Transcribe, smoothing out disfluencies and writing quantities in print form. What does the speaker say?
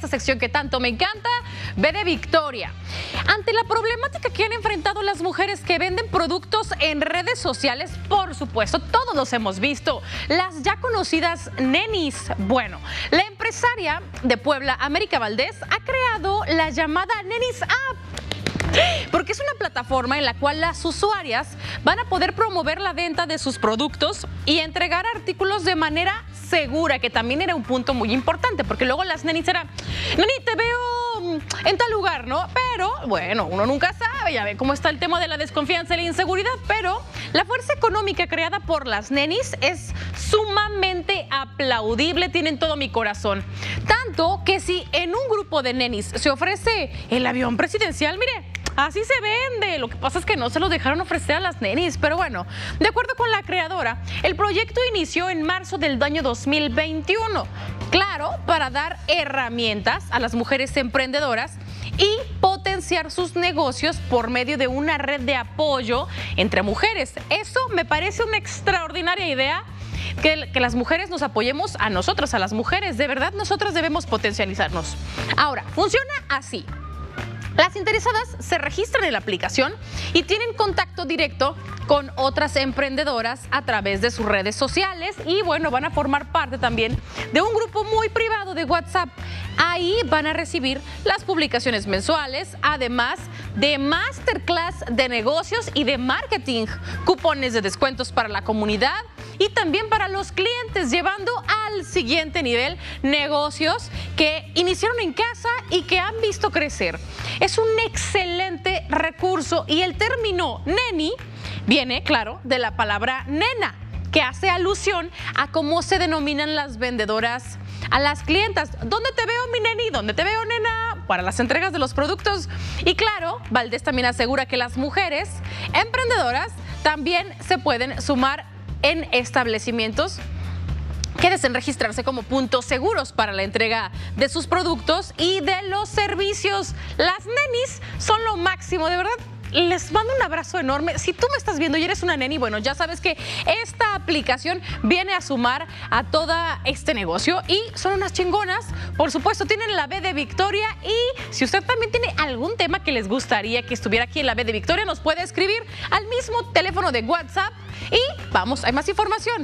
esta sección que tanto me encanta, B de Victoria. Ante la problemática que han enfrentado las mujeres que venden productos en redes sociales, por supuesto, todos los hemos visto, las ya conocidas nenis. Bueno, la empresaria de Puebla, América Valdés, ha creado la llamada Nenis App, porque es una plataforma en la cual las usuarias van a poder promover la venta de sus productos y entregar artículos de manera segura, que también era un punto muy importante, porque luego las nenis eran, neni, te veo en tal lugar, ¿no? Pero, bueno, uno nunca sabe, ya ve cómo está el tema de la desconfianza y la inseguridad, pero la fuerza económica creada por las nenis es sumamente aplaudible, tienen todo mi corazón. Tanto que si en un grupo de nenis se ofrece el avión presidencial, mire, así se vende. Lo que pasa es que no se los dejaron ofrecer a las nenis, pero bueno, de acuerdo con la creadora, el proyecto inició en marzo del año 2021. Claro, para dar herramientas a las mujeres emprendedoras y potenciar sus negocios por medio de una red de apoyo entre mujeres. Eso me parece una extraordinaria idea. Que las mujeres nos apoyemos a nosotras, a las mujeres. De verdad, nosotras debemos potencializarnos. Ahora, funciona así. Las interesadas se registran en la aplicación y tienen contacto directo con otras emprendedoras a través de sus redes sociales y bueno, van a formar parte también de un grupo muy privado de WhatsApp. Ahí van a recibir las publicaciones mensuales, además de masterclass de negocios y de marketing, cupones de descuentos para la comunidad y también para los clientes, llevando al siguiente nivel negocios que iniciaron en casa y que han visto crecer. Es un excelente recurso y el término neni viene, claro, de la palabra nena, que hace alusión a cómo se denominan las vendedoras a las clientas. ¿Dónde te veo, mi neni? ¿Dónde te veo, nena? Para las entregas de los productos. Y claro, Valdés también asegura que las mujeres emprendedoras también se pueden sumar en establecimientos que deseen registrarse como puntos seguros para la entrega de sus productos y de los servicios. Las nenis son lo máximo, de verdad. Les mando un abrazo enorme. Si tú me estás viendo y eres una neni, bueno, ya sabes que esta aplicación viene a sumar a todo este negocio y son unas chingonas. Por supuesto, tienen la B de Victoria y si usted también tiene algún tema que les gustaría que estuviera aquí en la B de Victoria, nos puede escribir al mismo teléfono de WhatsApp y vamos, hay más información.